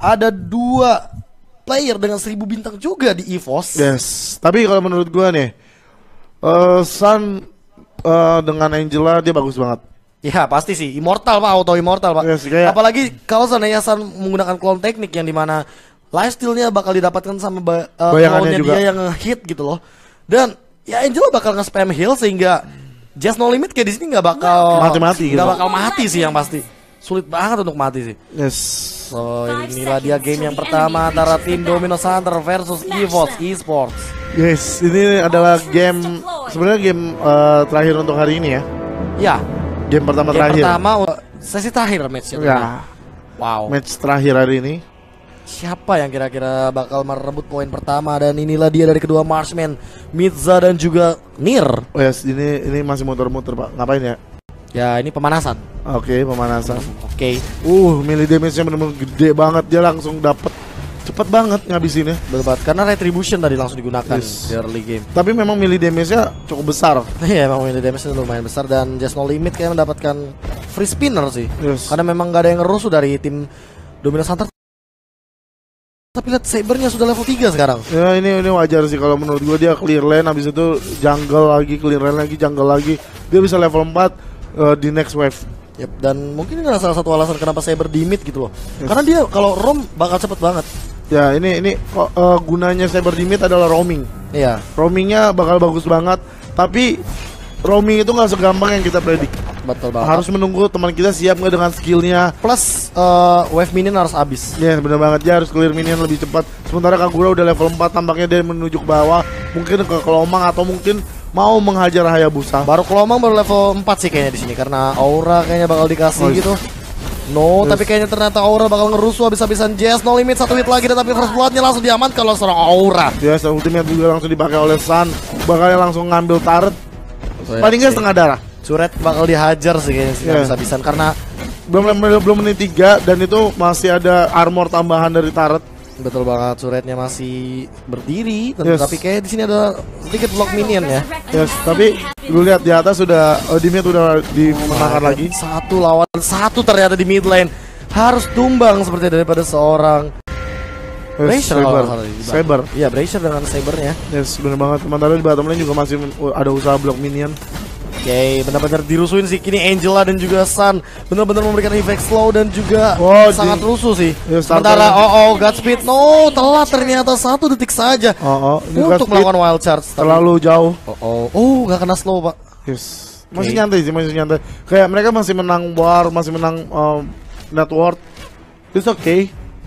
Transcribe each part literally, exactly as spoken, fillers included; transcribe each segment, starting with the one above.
ada dua player dengan seribu bintang juga di EVOS. Yes. Tapi kalau menurut gua nih, uh, Sun uh, dengan Angela dia bagus banget. Ya pasti sih, immortal pak, auto immortal pak. Yes, kayak... Apalagi kalau seandainya Sun menggunakan clone teknik yang dimana lifesteal-nya bakal didapatkan sama ba uh, bayangannya juga dia yang nge-hit gitu loh. Dan ya Angela bakal nge-spam heal sehingga Just No Limit kayak di sini nggak bakal mati-mati, nggak gitu. bakal mati sih yang pasti. Sulit banget untuk mati sih. Yes. So inilah dia game yang pertama antara tim Domino Hunter versus EVOS Esports. Yes, ini adalah game sebenarnya game uh, terakhir untuk hari ini ya. Ya. Game pertama game terakhir. Pertama sesi terakhir match ya. Wow. Match terakhir hari ini. Siapa yang kira-kira bakal merebut poin pertama, dan inilah dia dari kedua marksman, Mitza dan juga Nir. Oh yes, ini ini masih muter-muter pak. Ngapain ya? Ya ini pemanasan. Oke, okay, pemanasan. Oke. Okay. Uh, melee damage-nya benar-benar gede banget. Dia langsung dapet cepet banget ngabisinnya. Betul, karena retribution tadi langsung digunakan yes. di early game. Tapi memang melee damage-nya cukup besar. Iya, memang melee damage-nya lumayan besar, dan Just No Limit kayak mendapatkan free spinner sih. Yes. Karena memang gak ada yang ngerusuh dari tim Domino Hunter. Tapi lihat Sabernya sudah level tiga sekarang. Ya ini ini wajar sih kalau menurut gua, dia clear lane habis itu jungle lagi, clear lane lagi, jungle lagi. Dia bisa level empat uh, di next wave. Yep, dan mungkin ini salah satu alasan kenapa Saber di mid gitu loh. Yes. Karena dia kalau roam bakal cepet banget. Ya ini ini uh, gunanya Saber di mid adalah roaming. Iya. Roamingnya bakal bagus banget. Tapi roaming itu nggak segampang yang kita predik. Betul banget. Harus menunggu teman kita siap nggak dengan skillnya. Plus uh, wave minion harus habis. Ya yes, benar banget, dia harus clear minion lebih cepat. Sementara Kagura udah level empat, tampaknya dia menuju ke bawah, mungkin ke Kelomang atau mungkin mau menghajar Hayabusa. Baru Kelomang baru level empat sih kayaknya di sini, karena aura kayaknya bakal dikasih oh, gitu. No, yes. Tapi kayaknya ternyata Aura bakal ngerusuh habis-habisan. Just No Limit satu hit lagi, tapi first bloodnya langsung diaman kalau seorang Aura. Ya, yes, ultimate juga langsung dipakai oleh Sun. Bakal langsung ngambil turret. So, paling nggak setengah darah. Suret bakal dihajar sih kayaknya sih, yeah. Habis-habisan karena belum belum menit tiga dan itu masih ada armor tambahan dari turret. Betul banget, Suretnya masih berdiri, tentu, yes. Tapi kayak di sini ada sedikit block minion ya. Yes, tapi lu lihat di atas sudah uh, di mid udah dimenangkan oh, lagi. Satu lawan satu ternyata di mid lane. Harus tumbang seperti daripada seorang yes, Bracer. Saber. Saber. Iya, Bracer dengan Sabernya. Yes, benar banget. Sementara di bottom lane juga masih ada usaha block minion. Oke, okay, benar-benar dirusuhin sih kini Angela dan juga Sun. Benar-benar memberikan efek slow dan juga oh, sangat di... rusuh sih. Ya, sementara oh oh Godspeed, no telat ternyata satu detik saja. Oh oh. Untuk melakukan wild charge. Terlalu tapi... jauh. Oh oh. Oh, nggak kena slow pak. Yes. Masih okay. nyantai sih, masih nyantai. Kayak mereka masih menang war, masih menang um, network. It's okay.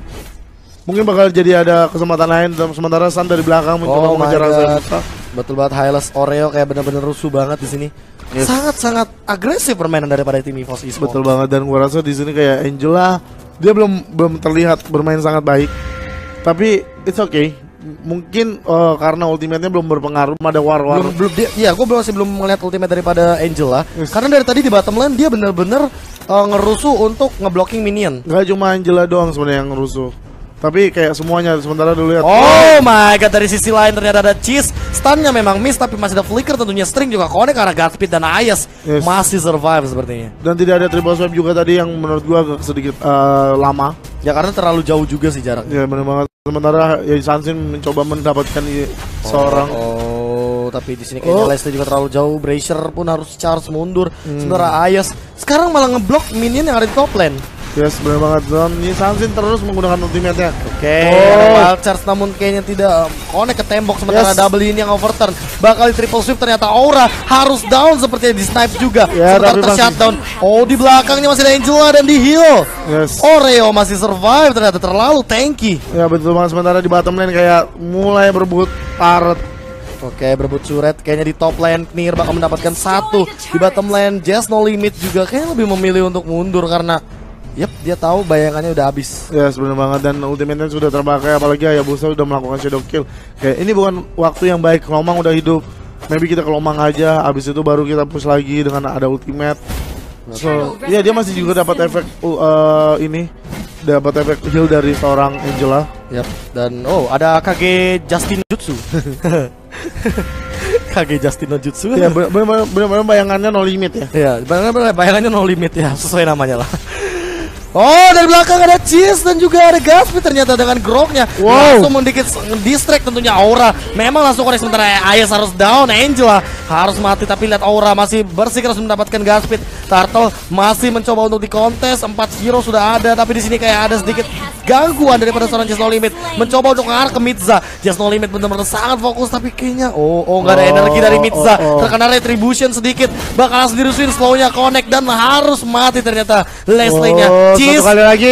Mungkin bakal jadi ada kesempatan lain. Sementara Sun dari belakang mencoba oh mengejar Hayabusa. Betul banget, Hylas Oreo kayak benar-benar rusuh banget di sini. Yes. Sangat-sangat agresif permainan daripada tim EVOS Esports. Betul banget, dan gua rasa di sini kayak Angela dia belum belum terlihat bermain sangat baik. Tapi it's okay. Mungkin uh, karena ultimate-nya belum berpengaruh pada war-war. Belum, belum dia, iya, gua masih belum melihat ultimate daripada Angela. Yes. Karena dari tadi di bottom lane dia benar-benar uh, ngerusuh untuk ngeblocking minion. Gak cuma Angela doang sebenarnya yang ngerusuh. Tapi kayak semuanya, sementara dulu lihat. Oh my god, dari sisi lain ternyata ada Cheese. Stunnya memang miss, tapi masih ada flicker tentunya. String juga connect karena Godspeed dan Ayas yes. masih survive sepertinya. Dan tidak ada triple swipe juga tadi yang menurut gua agak sedikit uh, lama. Ya karena terlalu jauh juga sih jaraknya. Ya benar banget. Sementara ya Sansin mencoba mendapatkan oh, seorang oh, tapi di sini kayaknya oh. Leslie juga terlalu jauh. Bracer pun harus charge mundur. Hmm. Sementara Ayas sekarang malah ngeblok minion yang ada di top lane. Yes, benar banget. Dan ini Sansin terus menggunakan ultimate-nya. Oke, okay, oh. wild charge namun kayaknya tidak um, connect ke tembok. Sementara yes. double ini yang overturn. Bakal di triple sweep, ternyata Aura harus down sepertinya di snipe juga. Ya, sementara ter-shutdown. Oh, di belakangnya masih ada Angela dan di heal. Yes. Oreo masih survive, ternyata terlalu tanky. Ya betul banget, sementara di bottom lane kayak mulai berebut turret. Oke, berebut suret. Kayaknya di top lane Nir bakal mendapatkan satu. Di bottom lane Just No Limit juga kayaknya lebih memilih untuk mundur karena yep, dia tahu bayangannya udah habis. Ya, yes, benar banget, dan ultimate-nya sudah terpakai, apalagi Hayabusa udah melakukan shadow kill. Kayak ini bukan waktu yang baik, Kelomang udah hidup. Maybe kita Kelomang aja, habis itu baru kita push lagi dengan ada ultimate. So, ya dia masih juga dapat efek uh, ini, dapat efek heal dari seorang Angela. Yap, dan oh ada K G Justin Jutsu. K G Justin no Jutsu. Ya, benar-benar bayangannya no limit ya. Iya, benar-benar bayangannya no limit ya, sesuai namanya lah. Oh, dari belakang ada Cheese dan juga ada Gatsby ternyata dengan grognya. Wow. Langsung mendikit distract tentunya Aura. Memang langsung connect sementara Ayas harus down, Angela harus mati tapi lihat Aura masih bersikeras mendapatkan Gatsby. Turtle masih mencoba untuk dikontes, empat hero sudah ada tapi di sini kayak ada sedikit gangguan daripada seorang Just No Limit mencoba untuk mengarah ke Midza. Just No Limit benar-benar sangat fokus tapi kayaknya oh oh nggak ada Oh, energi dari Midza. oh, oh. Terkena retribution sedikit, bakal langsung dirusuin, slownya connect dan harus mati ternyata Leslie-nya. Oh, Cheese. satu kali lagi.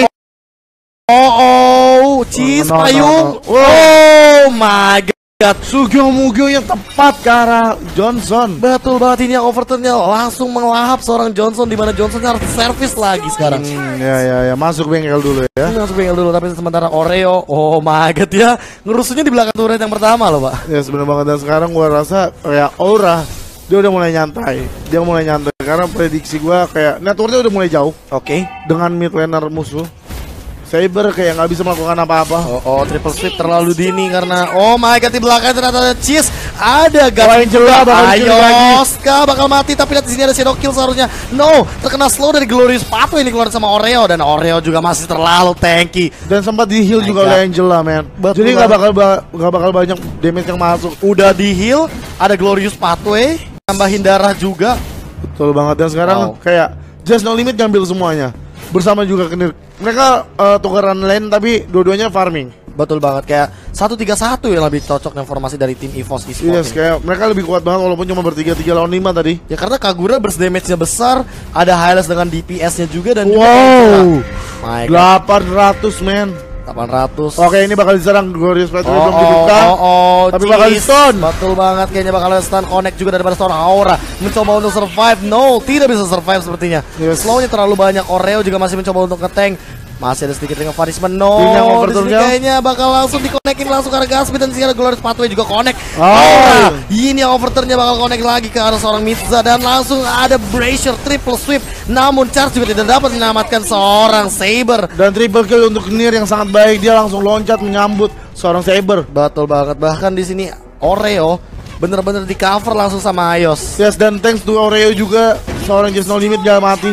Oh oh, Cheese no, no, payung. no, no. Oh my god. Sugyo Mugyo yang tepat ke arah Johnson. Betul banget, ini yang overturnnya langsung mengelahap seorang Johnson di mana Johnson harus servis lagi sekarang. Hmm, ya ya ya masuk bengkel dulu ya. Ini masuk bengkel dulu tapi sementara Oreo, oh my god ya, ngerusunya di belakang turret yang pertama loh, Pak. Ya sebenarnya banget, dan sekarang gua rasa kayak Aura dia udah mulai nyantai. Dia mulai nyantai karena prediksi gua kayak networknya udah mulai jauh. Oke. Dengan mid laner musuh. Saber kayak nggak bisa melakukan apa-apa. Oh, oh, triple sweep terlalu dini karena oh my god di belakang ternyata ada Cheese, ada Wah, Angela bakal diculik lagi. Ayoska bakal mati tapi lihat di sini ada shadow kill seharusnya. No, terkena slow dari Glorious Pathway ini keluar sama Oreo dan Oreo juga masih terlalu tanky. Dan sempat di heal My juga God. oleh Angela, man. Betul Jadi nggak banget. bakal ba- nggak bakal banyak damage yang masuk. Udah di heal, ada Glorious Pathway, tambahin darah juga. Betul banget, dan sekarang Wow. kayak Just No Limit ngambil semuanya. Bersama juga Knir. Mereka uh, tukeran lane tapi dua-duanya farming. Betul banget, kayak satu tiga satu yang lebih cocok dengan formasi dari tim EVOS Esports. Yes, ini. kayak mereka lebih kuat banget walaupun cuma bertiga tiga lawan lima tadi. Ya karena Kagura burst damage-nya besar, ada Hylas dengan D P S-nya juga dan juga Wow. Angela. My god, delapan ratus, men. delapan ratus. Oke, ini bakal diserang Glorious Pathway Oh, belum oh, dibuka. oh, oh, Tapi Cheese. bakal di-stun. Betul banget, kayaknya bakal ada stun connect juga daripada seorang Aura. Mencoba untuk survive, no, tidak bisa survive sepertinya. Yes. Slownya terlalu banyak, Oreo juga masih mencoba untuk nge-tank. Masih ada sedikit dengan punishment, no. Ini yang Di sini overturn-nya. kayaknya bakal langsung di-connectin langsung ke arah Gatsby dan di sini ada Glorious Pathway juga connect. Oh. Aura, ini yang overturn-nya bakal connect lagi ke arah seorang Midza dan langsung ada Brazier triple sweep. Namun Charge juga tidak dapat menyelamatkan seorang Saber. Dan triple kill untuk Knir yang sangat baik. Dia langsung loncat menyambut seorang Saber. Betul banget, bahkan di sini Oreo bener-bener di cover langsung sama Ayos. Yes, dan thanks to Oreo juga seorang Just No Limit gak mati.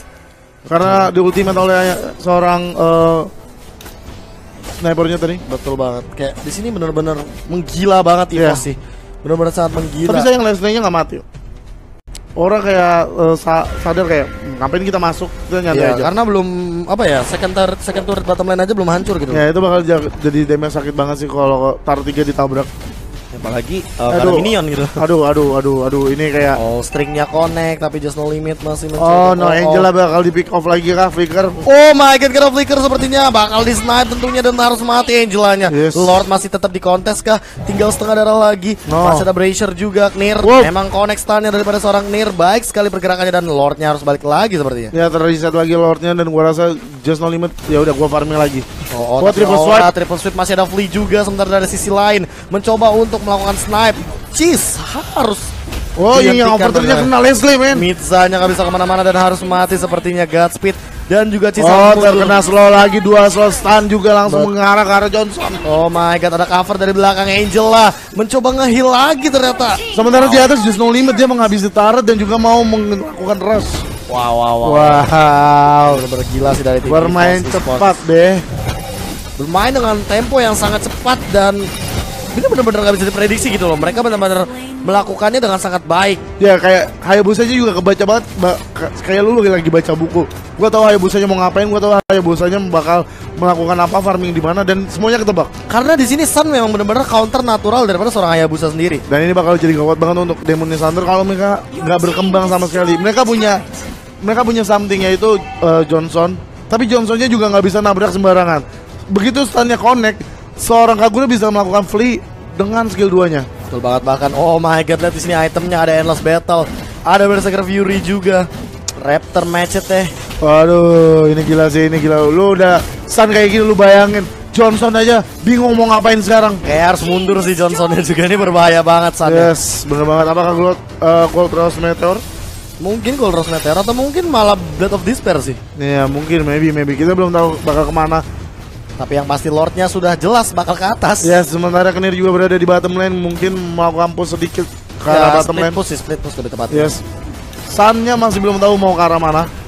Karena di ultimate oleh seorang uh, snipernya tadi. Betul banget, kayak di sini bener-bener menggila banget EVOS Iya. sih, bener-bener sangat menggila. Tapi sayang Leslie-nya gak mati. Orang kayak uh, sa- sadar kayak "Hmm, ngapain kita masuk, kita nyantai Iya, aja. karena belum apa ya, second turret second turret bottom lane aja belum hancur gitu. Ya itu bakal ja- jadi damage sakit banget sih kalau taruh tiga ditabrak. Apalagi uh, karena minion gitu. Aduh, aduh, aduh, aduh, ini kayak Oh, stringnya connect tapi Just No Limit masih mencoba. oh no, Angela bakal di pick off lagi kah, Flicker? Oh my god, kena flicker sepertinya bakal di snipe tentunya dan harus mati Angelanya. Yes. Lord masih tetap di kontes kah? Tinggal setengah darah lagi. No. Masih ada Brazier juga, Knir. Wow. Memang connect stunnya daripada seorang Knir. Baik sekali pergerakannya dan Lordnya harus balik lagi sepertinya. Ya terreset lagi Lordnya dan gua rasa Just No Limit ya udah gua farming lagi. Oh, oh, Gua tapi triple Aura, swipe. triple sweep masih ada Flea juga. Sementara dari sisi lain mencoba untuk melakukan snipe. Cheese harus Oh ini yang dihentikan overturn-nya oleh kena Leslie, men. Midzanya nggak bisa kemana-mana dan harus mati sepertinya. Godspeed dan juga Cheese Oh harus mundur. terkena slow lagi, dua slow stun juga langsung Bet- mengarah ke arah Johnson. Oh my god, ada cover dari belakang Angela. Mencoba nge-heal lagi ternyata. Sementara di atas Just No Limit dia menghabisi turret dan juga mau melakukan rush. Wow, wow, wow. Wow, Bener-bener gila sih dari tim bermain EVOS Esports. cepat deh. Bermain dengan tempo yang sangat cepat dan ini bener-bener gak bisa diprediksi gitu loh. Mereka bener-bener melakukannya dengan sangat baik. Ya kayak Hayabusa aja juga kebaca banget, ba- ka- kayak lu lagi baca buku. Gua tahu Hayabusanya mau ngapain, gua tahu Hayabusanya bakal melakukan apa, farming di mana, dan semuanya ketebak. Karena di sini Sun memang bener-bener counter natural daripada seorang Hayabusa sendiri. Dan ini bakal jadi kuat banget untuk Demon Thunder kalau mereka nggak berkembang sama sekali. Mereka punya mereka punya something yaitu uh, Johnson, tapi Johnsonnya juga nggak bisa nabrak sembarangan. Begitu stunnya connect, seorang Kagura bisa melakukan flee dengan skill duanya. Betul banget, bahkan oh my god, lihat di sini itemnya ada Endless Battle, ada Berserker Fury juga, Raptor Matchet teh. Waduh, ini gila sih, ini gila. Lu udah stun kayak gini, lu bayangin Johnson aja bingung mau ngapain sekarang. Kayak harus mundur sih Johnsonnya juga, ini berbahaya banget Sunnya. Yes, bener banget. Apakah Gold uh, Gold Rose Meteor? Mungkin Gold Rose Meteor atau mungkin malah Blood of Despair sih. Iya, mungkin, maybe, maybe. Kita belum tahu bakal kemana. Tapi yang pasti Lordnya sudah jelas bakal ke atas. Ya, sementara Knir juga berada di bottom lane, mungkin melakukan push sedikit ke arah Ya, bottom split lane. push sih, split push lebih tepatnya. Yes. Sunnya masih belum tahu mau ke arah mana.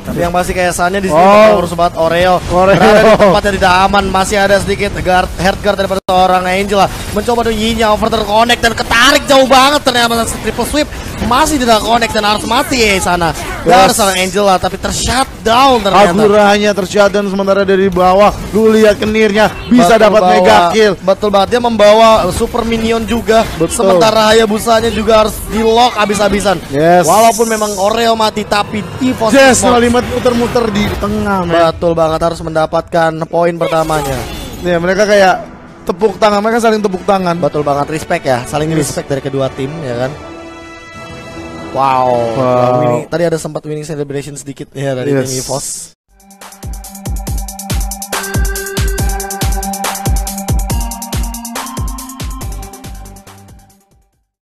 Tapi yang pasti kesannya di sini Oh. harus banget Oreo. Oreo. Berada di tempat yang tidak aman, masih ada sedikit guard, head guard daripada seorang Angela. Mencoba Yin-nya over terconnect dan ketarik jauh banget ternyata triple sweep masih tidak connect dan harus mati ya sana. Dari Yes. seorang Angela tapi tershutdown ternyata. Agura hanya tershutdown sementara dari bawah. Lu lihat kenirnya bisa Betul dapat bawa- mega kill. Betul banget, dia membawa super minion juga. Betul. Sementara Hayabusanya juga harus di lock habis-habisan. Yes. Walaupun memang Oreo mati tapi Evo Jess Smoke- kalimat muter-muter di tengah, men. betul banget harus mendapatkan poin pertamanya. Ya, mereka kayak tepuk tangan, mereka saling tepuk tangan. Betul banget, respect ya, saling Yes. respect dari kedua tim ya kan. Wow, Wow. Winning- tadi ada sempat winning celebration sedikit ya dari Yes. tim EVOS.